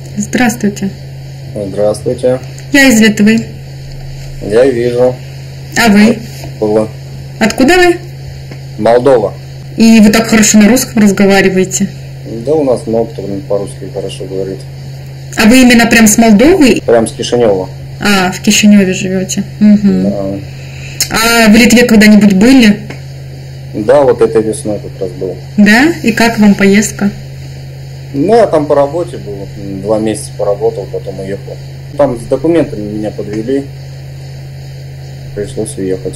Здравствуйте. Здравствуйте. Я из Литвы. Я вижу. А вы? Было. Откуда вы? Молдова. И вы так хорошо на русском разговариваете? Да, у нас много кто по-русски хорошо говорит. А вы именно прям с Молдовы? Прям с Кишинева. А, в Кишиневе живете. Угу. Да. А в Литве когда-нибудь были? Да, вот этой весной как раз был. Да? И как вам поездка? Ну, я там по работе был. 2 месяца поработал, потом уехал. Там с документами меня подвели. Пришлось уехать.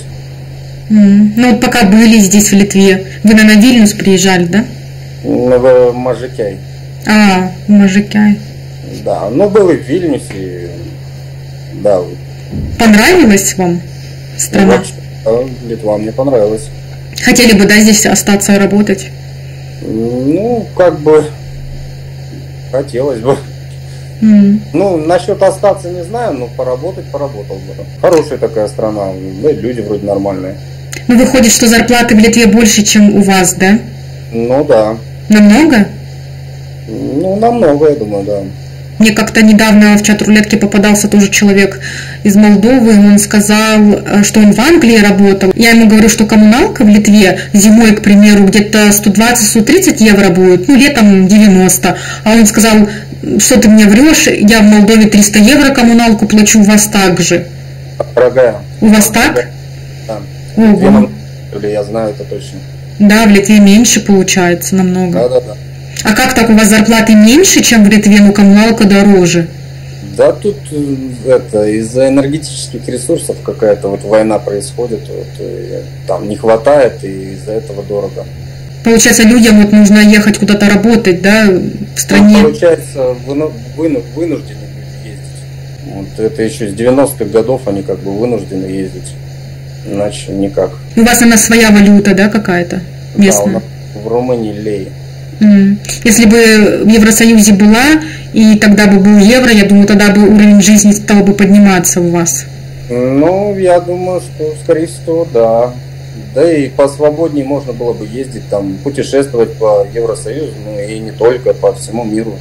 Ну вот пока были здесь в Литве, вы, наверное, в Вильнюс приезжали, да? В Можикяй. А, в Можикяй. Да, ну был и в Вильнюсе. Да. Понравилась вам страна? Вообще, да, Литва мне понравилась. Хотели бы, да, здесь остаться и работать? Ну, как бы хотелось бы. Ну, насчет остаться не знаю, но поработать поработал бы. Хорошая такая страна, да и люди вроде нормальные. Ну, выходит, что зарплаты в Литве больше, чем у вас, да? Ну, да. Намного? Ну, намного, я думаю, да. Мне как-то недавно в чат рулетки попадался тоже человек из Молдовы, он сказал, что он в Англии работал. Я ему говорю, что коммуналка в Литве зимой, к примеру, где-то 120-130 евро будет, ну, летом 90. А он сказал, что ты мне врешь, я в Молдове 300 евро коммуналку плачу, у вас так же. Дорогая. У вас так? Да. Ого. Я знаю это точно. Да, в Литве меньше получается намного. Да. А как так, у вас зарплаты меньше, чем в Литве, но коммуналка дороже? Да, тут это из-за энергетических ресурсов какая-то вот война происходит, вот, там не хватает, и из-за этого дорого. Получается, людям вот нужно ехать куда-то работать, да, в стране? Ну, получается, вынуждены ездить. Вот, это еще с 90-х годов они как бы вынуждены ездить, иначе никак. У вас, наверное, своя валюта, да, какая-то местная? Да, у нас в Румынии лей. Если бы в Евросоюзе была, и тогда бы был евро, я думаю, тогда бы уровень жизни стал бы подниматься у вас. Ну, я думаю, что, скорее всего, да. Да и посвободнее можно было бы ездить, там, путешествовать по Евросоюзу, ну и не только, по всему миру.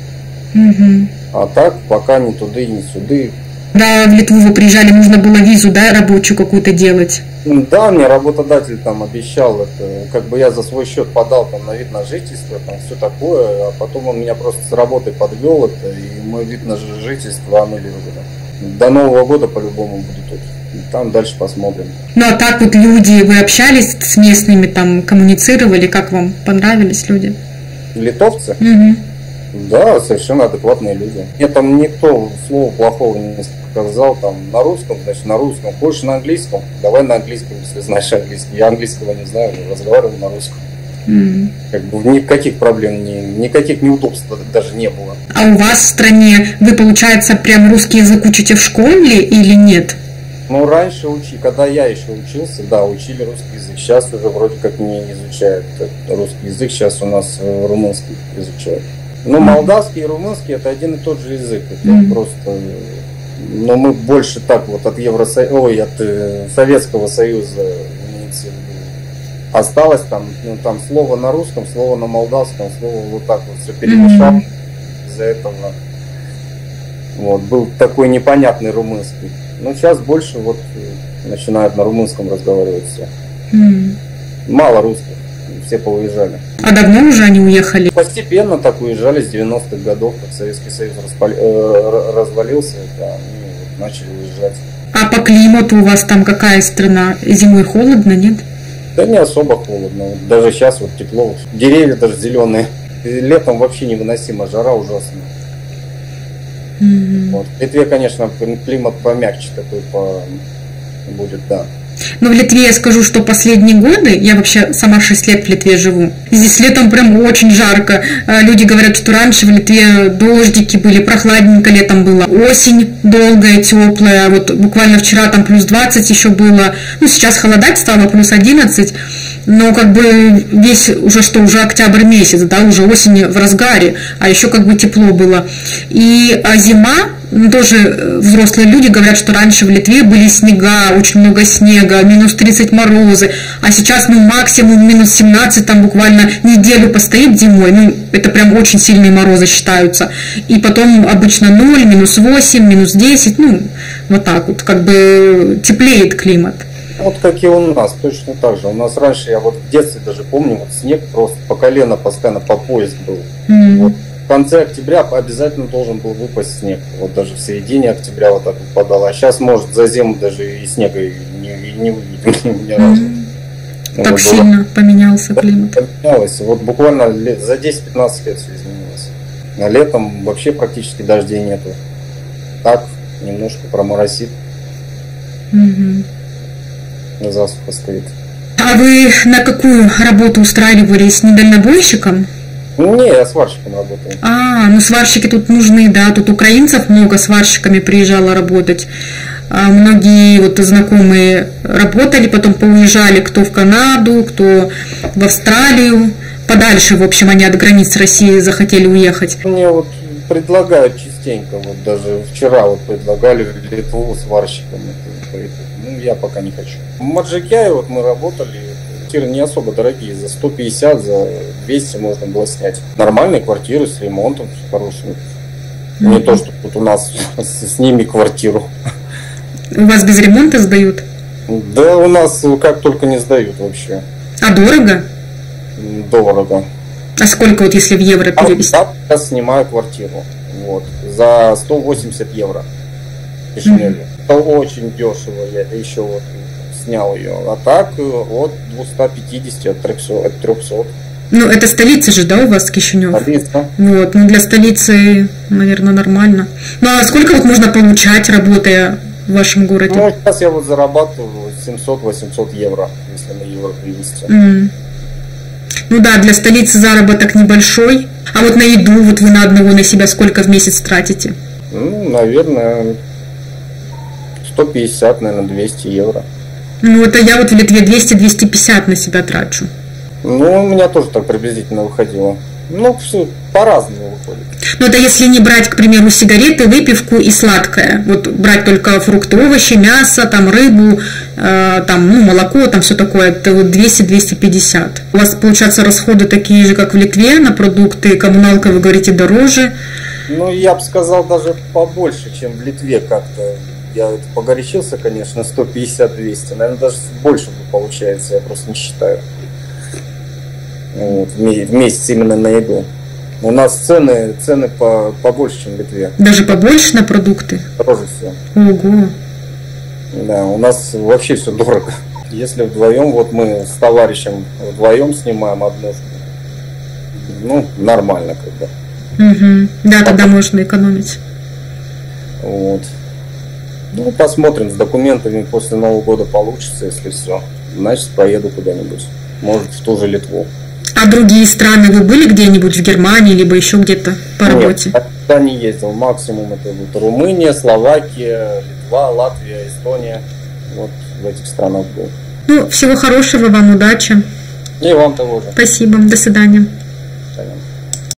А так, пока ни туды, ни сюды. Да, в Литву вы приезжали, нужно было визу, да, рабочую какую-то делать? Да, мне работодатель там обещал, это, как бы я за свой счет подал там на вид на жительство, там все такое, а потом он меня просто с работы подвел, это, и мой вид на жительство аннулировали. До Нового года по-любому буду тут. Там дальше посмотрим. Ну а так вот люди, вы общались с местными, там коммуницировали, как вам понравились люди? Литовцы? Да, совершенно адекватные люди. Мне там никто слова плохого не сказал, там на русском, значит на русском. Хочешь на английском? Давай на английском, если знаешь английский. Я английского не знаю, но разговариваю на русском. Как бы никаких проблем, никаких неудобств даже не было. А у вас в стране вы, получается, прям русский язык учите в школе или нет? Ну, раньше когда я еще учился, да, учили русский язык. Сейчас уже вроде как не изучают русский язык, сейчас у нас румынский изучают. Ну, молдавский и румынский это один и тот же язык. Это просто. Но мы больше так вот от от Советского Союза осталось там, ну, там слово на русском, слово на молдавском, слово вот так вот все перемешал. Из-за этого вот был такой непонятный румынский. Но сейчас больше вот начинают на румынском разговаривать все. Мало русских. Все поуезжали. А давно уже они уехали? Постепенно так уезжали с 90-х годов, как Советский Союз развалился, да, они начали уезжать. А по климату у вас там какая страна? Зимой холодно, нет? Да не особо холодно. Даже сейчас вот тепло. Деревья даже зеленые. Летом вообще невыносимо, жара ужасная. Вот. В Литве, конечно, климат помягче такой будет, да. Но в Литве я скажу, что последние годы, я вообще сама 6 лет в Литве живу, здесь летом прям очень жарко. Люди говорят, что раньше в Литве дождики были, прохладненько летом было. Осень долгая, теплая, вот буквально вчера там плюс 20 еще было. Ну, сейчас холодать стало, плюс 11. Но как бы весь уже что, уже октябрь месяц, да, уже осень в разгаре, а еще как бы тепло было. А зима, тоже взрослые люди говорят, что раньше в Литве были снега, очень много снега, минус 30 морозы, а сейчас, ну, максимум минус 17, там буквально неделю постоит зимой, ну, это прям очень сильные морозы считаются. И потом обычно 0, минус 8, минус 10, ну, вот так вот, как бы теплеет климат. Вот как и у нас, точно так же. У нас раньше, я вот в детстве даже помню, вот снег просто по колено постоянно, по пояс был. Вот в конце октября обязательно должен был выпасть снег. Вот даже в середине октября вот так выпадало. А сейчас, может, за зиму даже и снега не увидим ни разу. Так сильно поменялся климат. Поменялось. Вот буквально за 10-15 лет все изменилось. А летом вообще практически дождей нету. Так, немножко проморосит. Засуха стоит. А вы на какую работу устраивались? Не дальнобойщиком? Не, я сварщиком работаю. Ну сварщики тут нужны, да. Тут украинцев много сварщиками приезжало работать. Многие вот знакомые работали, потом поуезжали, кто в Канаду, кто в Австралию. Подальше, в общем, они от границ России захотели уехать. Мне вот предлагают частенько, вот даже вчера вот предлагали в Литву сварщиком. Ну, я пока не хочу. В Маджикяе вот мы работали, квартиры не особо дорогие, за 150, за 200 можно было снять. Нормальные квартиры с ремонтом, с хорошими. Не то, что тут у нас сними квартиру. У вас без ремонта сдают? Да, у нас как только не сдают вообще. А дорого? Дорого. А сколько вот если в евро перевести? Я снимаю квартиру. Вот, за 180 евро в Кишиневе. Это очень дешево, я еще вот снял ее. А так от 250, от 300. Ну, это столица же, да, у вас Кишинев? Столица. Вот, ну для столицы, наверное, нормально. Ну, а сколько вот можно получать, работая в вашем городе? Ну, сейчас я вот зарабатываю 700-800 евро, если на евро перевести. Ну да, для столицы заработок небольшой. А вот на еду, вот вы на одного, на себя сколько в месяц тратите? Ну, наверное, 150, наверное, 200 евро. Ну, это я вот в Литве 200-250 на себя трачу. Ну, у меня тоже так приблизительно выходило. Ну, все по-разному выходит. Ну, это если не брать, к примеру, сигареты, выпивку и сладкое. Вот брать только фрукты, овощи, мясо, там, рыбу, там, ну, молоко, там все такое. Это вот 200-250. У вас, получается, расходы такие же, как в Литве на продукты, коммуналка, вы говорите, дороже? Ну, я бы сказал, даже побольше, чем в Литве как-то. Я погорячился, конечно, 150-200. Наверное, даже больше получается, я просто не считаю. Вот, в месяц именно на еду. У нас цены побольше, чем в Литве. Даже побольше на продукты? Дороже все. Ого. Да, у нас вообще все дорого. Если вдвоем, вот мы с товарищем вдвоем снимаем однушку, ну, нормально как бы. Да, тогда можно экономить. Вот. Ну, посмотрим, с документами после Нового года получится, если все. Значит, поеду куда-нибудь. Может, в ту же Литву. А другие страны вы были где-нибудь в Германии, либо еще где-то по работе? Нет, я не ездил. Максимум это вот Румыния, Словакия, Литва, Латвия, Эстония. Вот в этих странах был. Ну, всего хорошего вам, удачи. И вам того же. Спасибо, до свидания.